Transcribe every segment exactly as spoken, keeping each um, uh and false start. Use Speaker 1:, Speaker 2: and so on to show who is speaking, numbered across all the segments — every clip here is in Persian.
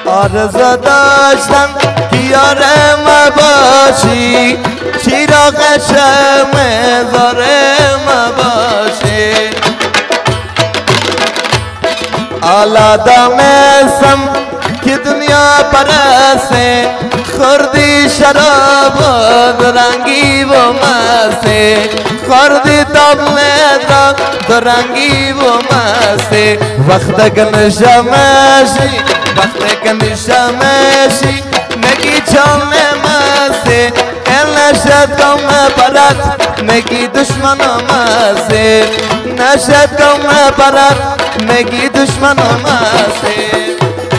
Speaker 1: آرزو داشتم که یارم باشی چراغ شمع زارم باشی حالا دانستم که دنیا پرسته خوردی شراب و درنگی و مسته خوردی تابلت درنگی و مسته وقت که نشمشی وقت که نشمشی نگی چون مسته ال نشد کم برات نگی دشمن مسته نشد کم برات نگی دشمن مسته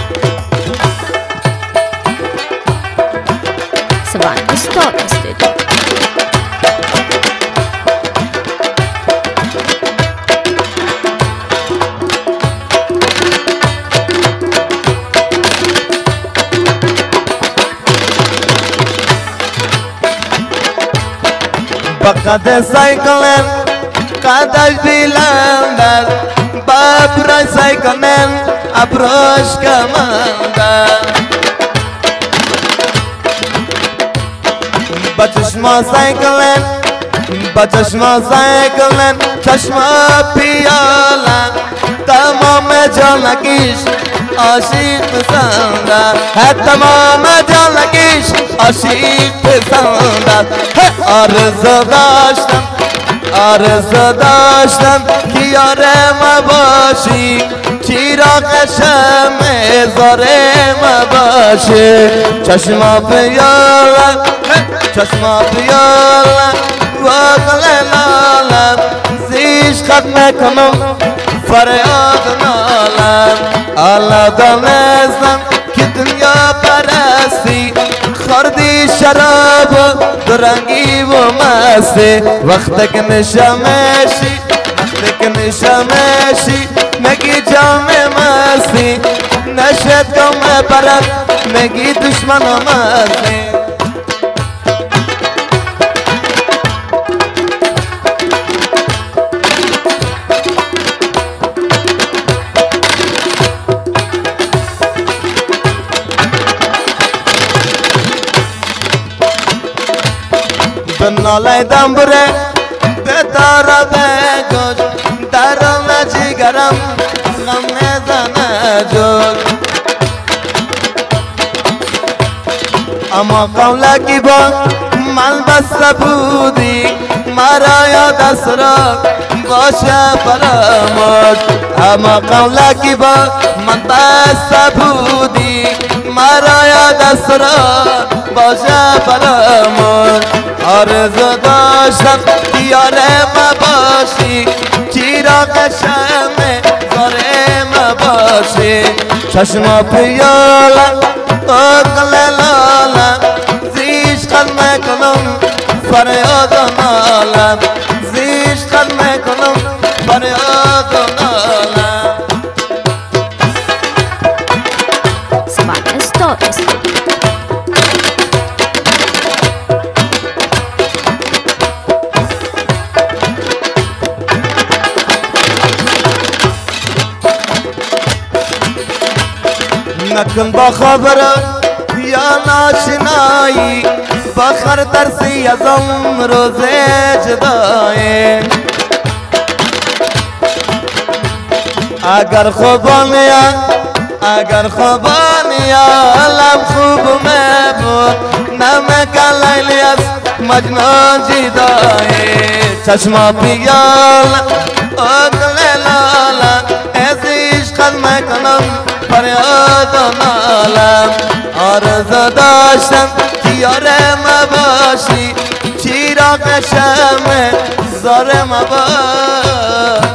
Speaker 2: Svan Star Studio.
Speaker 1: بقد سایکلن قدش بیلندر بابرای سایکلن ابروش کمندر با چشما سایکلن با چشما سایکلن چشما پیالن تمام جانکیش عاشق پسندن ہے تمام جانکیش عاشق پسندن آرزو داشتم آرزو داشتم که یارم باشی چراغ شمع زارم باشی چشما پیالن چشما پیالن وقل لالن زیش ختم کنم فریاد نالن حالا دانستم که دنیا پرستی خوردی شراب درنگی و مستی وقت که نشمشی وقت که نشمشی نگی جام مستی نشد کم برد نگی دشمن مستی نالای دنبره به دارا به گوش درم جگرم غم نزنه جوش اما قولکی با من بسته بودی مرا یاد اسرا باشه فراموش اما قولکی با من بسته بودی مرا یاد اسرا باشه فراموش آرزو داشتم که یارم باشی چراغ شمع زارم باشی چشما پیالن اقل لالن زیش خلمه کنم فریاد نالن زیش خلمه کنم فریاد نالن
Speaker 2: Svan Star Studio.
Speaker 1: نکن با خبر یا ناشنایی بخر ترسی از روز جدایی اگر خوبانیا اگر خوبانیا لب خوب مبود نمک لیلی از مجنون جدایی چشما پیال اقل لالن ازیش خلمه کنم فریاد نالم آرزو داشتم که یارم باشی چراغ شمع زارم باشی